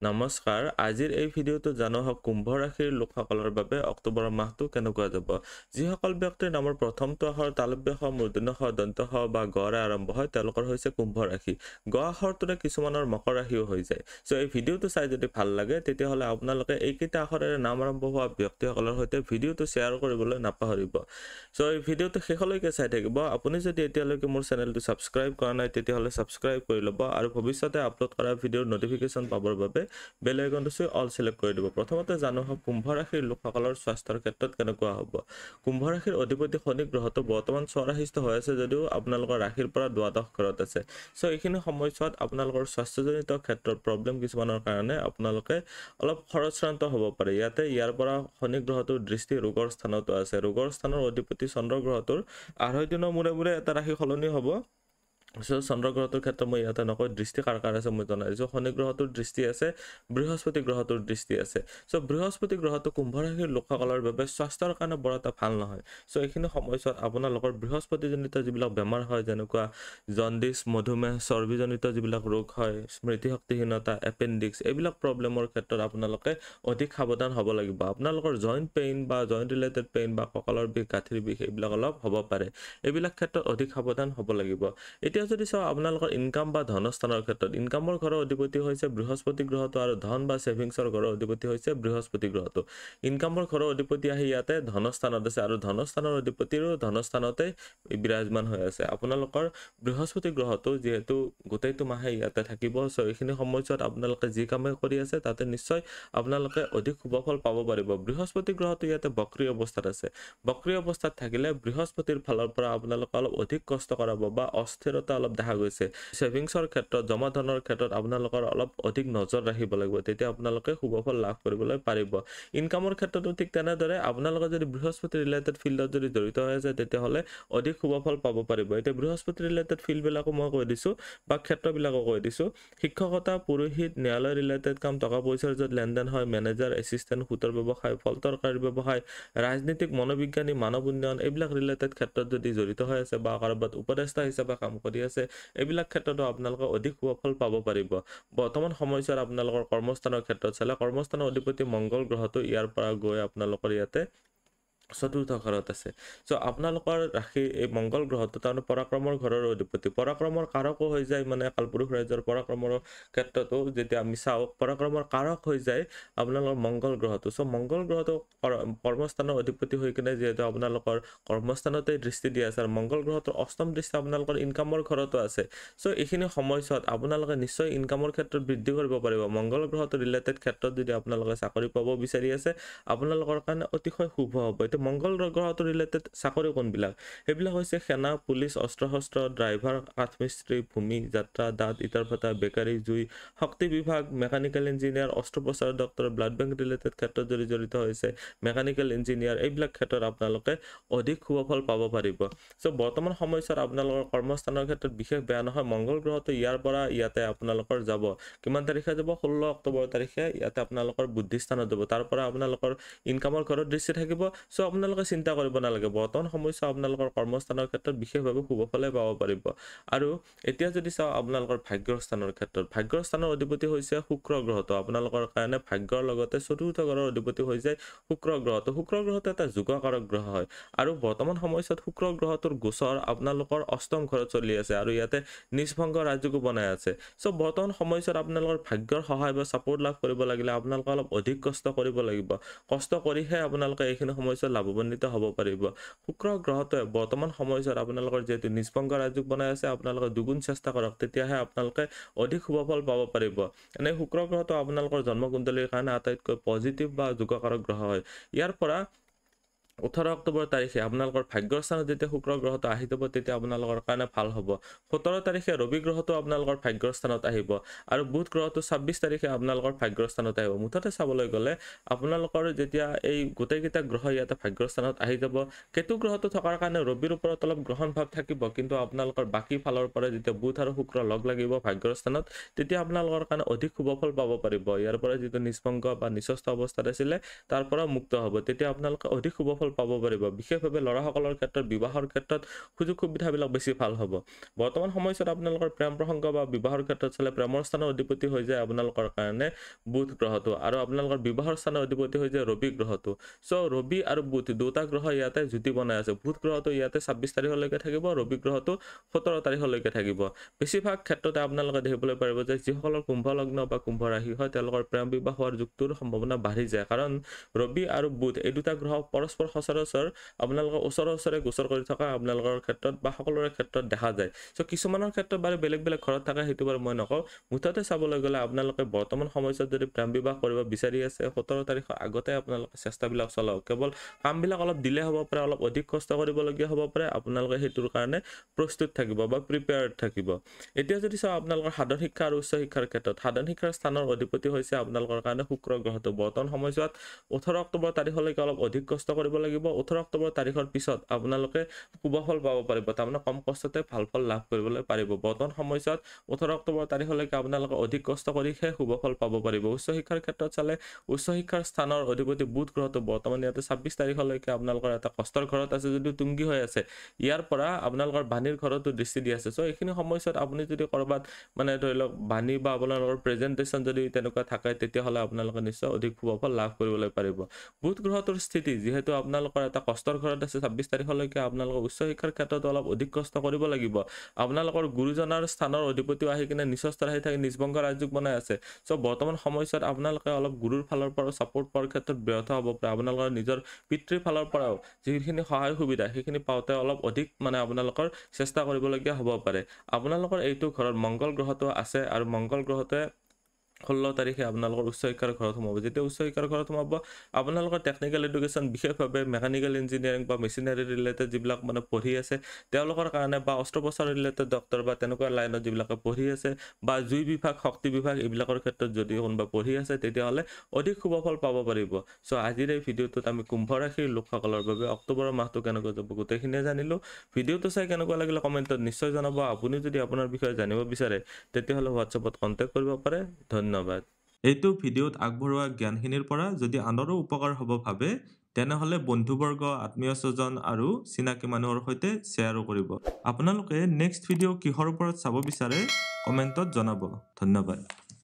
নমস্কাৰ আজিৰ এই ভিডিঅ'টো জানো হওক কুম্ভ ৰাশিৰ লোকসকলৰ বাবে অক্টোবৰ মাহটো কেনেকুৱা যাব যিসকল ব্যক্তিৰ নামৰ প্ৰথমটো আখৰ তালব্য হ মূৰ্ধন্য হ দন্ত হ বা গৰে আৰম্ভ হয় তেওঁলোকৰ হৈছে কুম্ভ ৰাশি গ আখৰটোৰে কিছুমানৰ মকৰ ৰাশিও হৈ যায় সো এই ভিডিঅ'টো চাই যদি ভাল লাগে তেতিয়াহ'লে আপোনালোকে এইকেইটা আখৰেৰে নাম আৰম্ভ হোৱা ব্যক্তিসকলৰ সৈতে ভিডিঅ'টো শ্বেয়াৰ কৰিবলৈ নাপাহৰিব সো এই ভিডিঅ'টো শেষলৈকে চাই থাকিব আপুনি যদি এতিয়ালৈকে মোৰ চেনেলটো সাবস্ক্ৰাইব কৰা নাই তেতিয়াহ'লে সাবস্ক্ৰাইব কৰি ল'ব আৰু ভৱিষ্যতে আপলোড কৰা ভিডিঅ'ৰ নটিফিকেশ্যন পাবৰ বাবে বেল আইকনটো চুই অল সিলেক্ট কৰি দিব প্ৰথমতে জানো হওক কুম্ভ ৰাশিৰ লোকসকলৰ স্বাস্থ্যৰ ক্ষেত্ৰত কেনেকুৱা হ'ব কুম্ভ ৰাশিৰ অধিপতি শনি গ্ৰহটো বৰ্তমান স্বৰাশিষ্ট হৈ আছে যদিও আপোনালোকৰ ৰাশিৰ পৰা দ্বাদশ ঘৰত আছে সো এইখিনি সময়ছোৱাত আপোনালোকৰ স্বাস্থ্যজনিত ক্ষেত্ৰত প্ৰব্লেম কিছুমানৰ কাৰণে আপোনালোকে অলপ খৰচৰান্ত হ'ব পাৰে ইয়াৰ পৰা শনি গ্ৰহটোৰ দৃষ্টি ৰোগৰ স্থানতো আছে ৰোগৰ স্থানৰ অধিপতি চন্দ্ৰ গ্ৰহটোৰ 2.5 দিনৰ মূৰে এটা ৰাশি সলনি হ'ব সো চন্দ্ৰ গ্ৰহটোৰ ক্ষেত্ৰত মই ইয়াতে নকৈ দৃষ্টি কাৰ আছে মই জনাই দিছোঁ শনি গ্ৰহটোৰ দৃষ্টি আছে বৃহস্পতি গ্ৰহটোৰ দৃষ্টি আছে সো বৃহস্পতি গ্ৰহটো কুম্ভ ৰাশিৰ লোকসকলৰ বাবে স্বাস্থ্যৰ কাৰণে বৰ এটা ভাল নহয় সো এইখিনি সময়ছোৱাত আপোনালোকৰ বৃহস্পতিজনিত যিবিলাক বেমাৰ হয় যেনেকুৱা জণ্ডিছ মধুমেহ চৰ্বিজনিত যিবিলাক ৰোগ হয় স্মৃতিশক্তিহীনতা এপেণ্ডিক্স এইবিলাক প্ৰব্লেমৰ ক্ষেত্ৰত আপোনালোকে অধিক সাৱধান হ'ব লাগিব আপোনালোকৰ জইণ্ট পেইন বা জইণ্ট ৰিলেটেড পেইন বা কঁকালৰ বিষ গাঁঠিৰ বিষ এইবিলাক অলপ হ'ব পাৰে এইবিলাক ক্ষেত্ৰত অধিক সাৱধান হ'ব লাগিব এতিয়া যদি চাও আপোনালোকৰ ইনকাম বা ধনস্থানৰ ক্ষেত্ৰত ইনকামৰ ঘৰৰ অধিপতি হৈছে বৃহস্পতি গ্ৰহটো আৰু ধন বা সেভিংছৰ ঘৰৰ অধিপতি হৈছে বৃহস্পতি গ্ৰহটো ইনকামৰ ঘৰৰ অধিপতি আহি ইয়াতে ধনস্থানত আছে আৰু ধনস্থানৰ অধিপতিৰো ধনস্থানতে বিৰাজমান হৈ আছে আপোনালোকৰ বৃহস্পতি গ্ৰহটো যেহেতু গোটেইটো মাহে ইয়াতে থাকিব সো এইখিনি সময়ছোৱাত আপোনালোকে যি কামে কৰি আছে তাতে নিশ্চয় আপোনালোকে অধিক শুভফল পাব পাৰিব বৃহস্পতি গ্ৰহটো ইয়াতে বক্ৰী অৱস্থাত আছে বক্ৰী অৱস্থাত থাকিলে বৃহস্পতিৰ ফালৰ পৰা আপোনালোকে অলপ অধিক কষ্ট কৰাব বা অস্থিৰতা অলপ দেখা গৈছে সেভিংছৰ ক্ষেত্ৰত জমা ধনৰ ক্ষেত্ৰত আপোনালোকৰ অলপ অধিক নজৰ ৰাখিব লাগিব তেতিয়া আপোনালোকে শুভফল লাভ কৰিবলৈ পাৰিব ইনকামৰ ক্ষেত্ৰতো ঠিক তেনেদৰে আপোনালোকে যদি বৃহস্পতি ৰিলেটেড ফিল্ডত যদি জড়িত হৈ আছে তেতিয়াহ'লে অধিক শুভফল পাব পাৰিব এতিয়া বৃহস্পতি ৰিলেটেড ফিল্ডবিলাকো মই কৈ দিছোঁ বা ক্ষেত্ৰবিলাকো কৈ দিছোঁ শিক্ষকতা পুৰোহিত ন্যায়ালয় ৰিলেটেড কাম টকা পইচাৰ য'ত লেনদেন হয় মেনেজাৰ এছিষ্টেণ্ট সুতৰ ব্যৱসায় ফলতৰকাৰী ব্যৱসায় ৰাজনীতিক মনোবিজ্ঞানী মানৱ উন্নয়ন এইবিলাক ৰিলেটেড ক্ষেত্ৰত যদি জড়িত হৈ আছে বা কাৰোবাত উপদেষ্টা হিচাপে কাম কৰি আছে এইবিলাক ক্ষেত্ৰতো আপোনালোকে অধিক শুভফল পাব পাৰিব বৰ্তমান সময়ছোৱাত আপোনালোকৰ কৰ্মস্থানৰ ক্ষেত্ৰত চালে কৰ্মস্থানৰ অধিপতি মংগল গ্ৰহটো ইয়াৰ পৰা গৈ আপোনালোকৰ ইয়াতে চতুৰ্থ ঘৰত আছে সো আপোনালোকৰ ৰাশি এই মংগল গ্ৰহটো তাৰ পৰাক্ৰমৰ ঘৰৰ অধিপতি পৰাক্ৰমৰ কাৰকো হৈ যায় মানে কালপুৰুষ ৰাজ্যৰ পৰাক্ৰমৰ ক্ষেত্ৰতো যেতিয়া আমি চাওঁ পৰাক্ৰমৰ কাৰক হৈ যায় আপোনালোকৰ মংগল গ্ৰহটো সো মংগল গ্ৰহটো কৰ্মস্থানৰ অধিপতি হৈ কিনে যিহেতু আপোনালোকৰ কৰ্মস্থানতে দৃষ্টি দিয়া আছে আৰু মংগল গ্ৰহটোৰ অষ্টম দৃষ্টি আপোনালোকৰ ইনকামৰ ঘৰতো আছে সো এইখিনি সময়ছোৱাত আপোনালোকে নিশ্চয় ইনকামৰ ক্ষেত্ৰত বৃদ্ধি কৰিব পাৰিব মংগল গ্ৰহটো ৰিলেটেড ক্ষেত্ৰত যদি আপোনালোকে চাকৰি পাব বিচাৰি আছে আপোনালোকৰ কাৰণে অতিশয় শুভ হ'ব এতিয়া মংগল গ্ৰহটো ৰিলেটেড চাকৰি কোনবিলাক সেইবিলাক হৈছে সেনা পুলিচ অস্ত্ৰ শস্ত্ৰ ড্ৰাইভাৰ কাঠমিস্ত্ৰী ভূমি যাত্ৰা দাঁত ইটাৰ ভাটা বেকাৰী জুই শক্তি বিভাগ মেকানিকেল ইঞ্জিনিয়াৰ অস্ত্ৰোপচাৰ ডক্টৰ ব্লাড বেংক ৰিলেটেড ক্ষেত্ৰত যদি জড়িত হৈছে মেকানিকেল ইঞ্জিনিয়াৰ এইবিলাক ক্ষেত্ৰত আপোনালোকে অধিক শুভফল পাব পাৰিব সো বৰ্তমান সময়ছোৱাত আপোনালোকৰ কৰ্মস্থানৰ ক্ষেত্ৰত বিশেষ বেয়া নহয় মংগল গ্ৰহটো ইয়াৰ পৰা ইয়াতে আপোনালোকৰ যাব কিমান তাৰিখে যাব 16 অক্টোবৰ তাৰিখে ইয়াতে আপোনালোকৰ বুদ্ধিস্থানত যাব তাৰ পৰা আপোনালোকৰ ইনকামৰ ঘৰত দৃষ্টি থাকিব সো আপোনালোকে চিন্তা কৰিব নালাগে বৰ্তমান সময়ছোৱা আপোনালোকৰ কৰ্মস্থানৰ ক্ষেত্ৰত বিশেষভাৱে শুভফলে পাব পাৰিব আৰু এতিয়া যদি চাওঁ আপোনালোকৰ ভাগ্যৰ স্থানৰ ক্ষেত্ৰত ভাগ্যৰ স্থানৰ অধিপতি হৈছে শুক্ৰ গ্ৰহটো আপোনালোকৰ কাৰণে ভাগ্যৰ লগতে চতুৰ্থ ঘৰৰ অধিপতি হৈ যায় শুক্ৰ গ্ৰহটো এটা যোগকাৰক গ্ৰহ হয় আৰু বৰ্তমান সময়ছোৱাত শুক্ৰ গ্ৰহটোৰ গোচৰ আপোনালোকৰ অষ্টম ঘৰত চলি আছে আৰু ইয়াতে নিষ্ভংগ ৰাজ্যকো বনাই আছে সো বৰ্তমান সময়ছোৱাত আপোনালোকৰ ভাগ্যৰ সহায় বা ছাপোৰ্ট লাভ কৰিব লাগিলে আপোনালোকে অলপ অধিক কষ্ট কৰিব লাগিব কষ্ট কৰিহে আপোনালোকে এইখিনি সময়ছোৱাত লাভৱান্বিত হ'ব পাৰিব শুক্ৰ গ্ৰহটোৱে বৰ্তমান সময়ছোৱাত আপোনালোকৰ যেহেতু নিষ্ভংগ ৰাজ্যক বনাই আছে আপোনালোকে দুগুণ চেষ্টা কৰক তেতিয়াহে আপোনালোকে অধিক শুভফল পাব পাৰিব এনে শুক্ৰ গ্ৰহটো আপোনালোকৰ জন্মকুণ্ডলীৰ কাৰণে আটাইতকৈ পজিটিভ বা যোগকাৰক গ্ৰহ হয় ইয়াৰ পৰা 18 অক্টোবৰ তাৰিখে আপোনালোকৰ ভাগ্যৰ স্থানত যেতিয়া শুক্ৰ গ্ৰহটো আহি যাব তেতিয়া আপোনালোকৰ কাৰণে ভাল হ'ব 17 তাৰিখে ৰবি গ্ৰহটো আপোনালোকৰ ভাগ্যৰ স্থানত আহিব আৰু বুধ গ্ৰহটো 26 তাৰিখে আপোনালোকৰ ভাগ্যৰ স্থানত আহিব মুঠতে চাবলৈ গ'লে আপোনালোকৰ যেতিয়া এই গোটেইকেইটা গ্ৰহ ইয়াতে ভাগ্যৰ স্থানত আহি যাব কেতু গ্ৰহটো থকাৰ কাৰণে ৰবিৰ ওপৰত অলপ গ্ৰহণ ভাৱ থাকিব কিন্তু আপোনালোকৰ বাকী ফালৰ পৰা যেতিয়া বুধ আৰু শুক্ৰ লগ লাগিব ভাগ্যৰ স্থানত তেতিয়া আপোনালোকৰ কাৰণে অধিক শুভফল পাব পাৰিব ইয়াৰ পৰা যিটো নিষ্ভংগ বা নিচস্থ অৱস্থাত আছিলে তাৰ পৰা মুক্ত হ'ব তেতিয়া আপোনালোকে অধিক শুভফল ফলাফল পাব পাৰিব। বিশেষভাৱে ল'ৰাসকলৰ ক্ষেত্ৰত বিবাহৰ ক্ষেত্ৰত সুযোগ সুবিধাবিলাক বেছি ভাল হ'ব। বৰ্তমান সময়ছোৱাত আপোনালোকৰ প্ৰেম প্ৰসংগ বা বিবাহৰ ক্ষেত্ৰত চালে প্ৰেমৰ স্থানৰ অধিপতি হৈ যায় আপোনালোকৰ কাৰণে বুধ গ্ৰহটো, আৰু আপোনালোকৰ বিবাহৰ স্থানৰ অধিপতি হৈ যায় ৰবি গ্ৰহটো। চ' ৰবি আৰু বুধ দুটা গ্ৰহ ইয়াতে যুতি বনাই আছে। বুধ গ্ৰহটো ইয়াতে 26 তাৰিখলৈকে থাকিব, ৰবি গ্ৰহটো 17 তাৰিখলৈকে থাকিব। বেছিভাগ ক্ষেত্ৰতে আপোনালোকে দেখিবলৈ পাৰিব যে যিসকলৰ কুম্ভ লগ্ন বা কুম্ভ ৰাশি হয় তেওঁলোকৰ প্ৰেম বিবাহ হোৱাৰ যুগটোৰ সম্ভাৱনা বাঢ়ি যায়, কাৰণ ৰবি আৰু বুধ এই দুটা গ্ৰহ পৰস্পৰ সচৰাচৰ আপোনালোকৰ ওচৰে গোচৰ কৰি থকা আপোনালোকৰ ক্ষেত্ৰত বা সকলোৰে ক্ষেত্ৰত দেখা যায়। চ' কিছুমানৰ ক্ষেত্ৰত বাৰু বেলেগ বেলেগ ঘৰত থাকে, সেইটো বাৰু মই নকওঁ। মুঠতে চাবলৈ গ'লে আপোনালোকে বৰ্তমান সময়ছোৱাত যদি প্ৰেম বিবাহ কৰিব বিচাৰি আছে 17 তাৰিখৰ আগতে আপোনালোকে চেষ্টাবিলাক চলাওক। কেৱল কামবিলাক অলপ দিলে হ'ব পাৰে, অলপ অধিক কষ্ট কৰিবলগীয়া হ'ব পাৰে, আপোনালোকে সেইটোৰ কাৰণে প্ৰস্তুত থাকিব বা প্ৰিপেয়াৰ্ড থাকিব। এতিয়া যদি চাওঁ আপোনালোকৰ সাধাৰণ শিক্ষা আৰু উচ্চ শিক্ষাৰ ক্ষেত্ৰত, সাধাৰণ শিক্ষাৰ স্থানৰ অধিপতি হৈছে আপোনালোকৰ কাৰণে শুক্ৰ গ্ৰহটো। বৰ্তমান সময়ছোৱাত 18 অক্টোবৰ তাৰিখলৈকে অলপ অধিক কষ্ট কৰিব লাগিব। 18 অক্টোবৰ তাৰিখৰ পিছত আপোনালোকে শুভ ফল পাব পাৰিব, তাৰমানে কম কষ্টতে ভাল ফল লাভ কৰিবলৈ পাৰিব। বৰ্তমান সময়ছোৱাত 18 অক্টোবৰ তাৰিখলৈকে আপোনালোকে অধিক কষ্ট কৰিহে শুভ ফল পাব পাৰিব। উচ্চ শিক্ষাৰ ক্ষেত্ৰত চালে উচ্চ শিক্ষাৰ স্থানৰ অধিপতি বুধ গ্ৰহটো বৰ্তমান ইয়াতে 26 তাৰিখলৈকে আপোনালোকৰ এটা কষ্টৰ ঘৰত আছে যদিও তুংগী হৈ আছে, ইয়াৰ পৰা আপোনালোকৰ বাণীৰ ঘৰতো দৃষ্টি দি আছে। চ' এইখিনি সময়ছোৱাত আপুনি যদি ক'ৰবাত মানে ধৰি লওক বাণী বা আপোনালোকৰ প্ৰেজেণ্টেশ্যন যদি তেনেকুৱা থাকে, তেতিয়াহ'লে আপোনালোকে নিশ্চয় অধিক শুভ ফল লাভ কৰিবলৈ পাৰিব। বুধ গ্ৰহটোৰ স্থিতি যিহেতু আপোনালোকৰ এটা কষ্টৰ ঘৰত আছে, 26 তাৰিখলৈকে আপোনালোকৰ উচ্চ শিক্ষাৰ ক্ষেত্ৰত অলপ অধিক কষ্ট কৰিব লাগিব। আপোনালোকৰ গুৰুজনাৰ স্থানৰ অধিপতিও আহি কিনে নিচস্থ আহি থাকি নিজভংগ ৰাজযোগ বনাই আছে। চ' বৰ্তমান সময়ছোৱাত আপোনালোকে অলপ গুৰুৰ ফালৰ পৰা ছাপোৰ্ট পোৱাৰ ক্ষেত্ৰত ব্যাহত হ'ব পাৰে। আপোনালোকৰ নিজৰ পিতৃৰ ফালৰ পৰাও যিখিনি সহায় সুবিধা সেইখিনি পাওঁতে অলপ অধিক মানে আপোনালোকৰ চেষ্টা কৰিবলগীয়া হ'ব পাৰে। আপোনালোকৰ এইটো ঘৰত মংগল গ্ৰহটো আছে, আৰু মংগল গ্ৰহতে 16 তাৰিখে আপোনালোকৰ উচ্চ শিক্ষাৰ ঘৰত সোমাব। যেতিয়া উচ্চ শিক্ষাৰ ঘৰত সোমাব আপোনালোকৰ টেকনিকেল এডুকেশ্যন, বিশেষভাৱে মেকানিকেল ইঞ্জিনিয়াৰিং বা মেচিনাৰী ৰিলেটেড যিবিলাক মানে পঢ়ি আছে তেওঁলোকৰ কাৰণে, বা অস্ত্ৰোপচাৰ ৰিলেটেড ডক্টৰ বা তেনেকুৱা লাইনত যিবিলাকে পঢ়ি আছে, বা জুই বিভাগ, শক্তি বিভাগ এইবিলাকৰ ক্ষেত্ৰত যদি কোনোবা পঢ়ি আছে তেতিয়াহ'লে অধিক শুভ ফল পাব পাৰিব। চ' আজিৰ এই ভিডিঅ'টোত আমি কুম্ভ ৰাশিৰ লোকসকলৰ বাবে অক্টোবৰৰ মাহটো কেনেকৈ যাব গোটেইখিনিয়ে জানিলোঁ। ভিডিঅ'টো চাই কেনেকুৱা লাগিলে কমেণ্টত নিশ্চয় জনাব। আপুনি যদি আপোনাৰ বিষয়ে জানিব বিচাৰে তেতিয়াহ'লে হোৱাটছএপত কণ্টেক্ট কৰিব পাৰে। ধন্যবাদ। এইটো ভিডিঅ'ত আগবঢ়োৱা জ্ঞানখিনিৰ পৰা যদি আনৰো উপকাৰ হ'ব ভাবে তেনেহ'লে বন্ধুবৰ্গ, আত্মীয় স্বজন আৰু চিনাকি মানুহৰ সৈতে শ্বেয়াৰো কৰিব। আপোনালোকে নেক্সট ভিডিঅ' কিহৰ ওপৰত চাব বিচাৰে কমেণ্টত জনাব। ধন্যবাদ।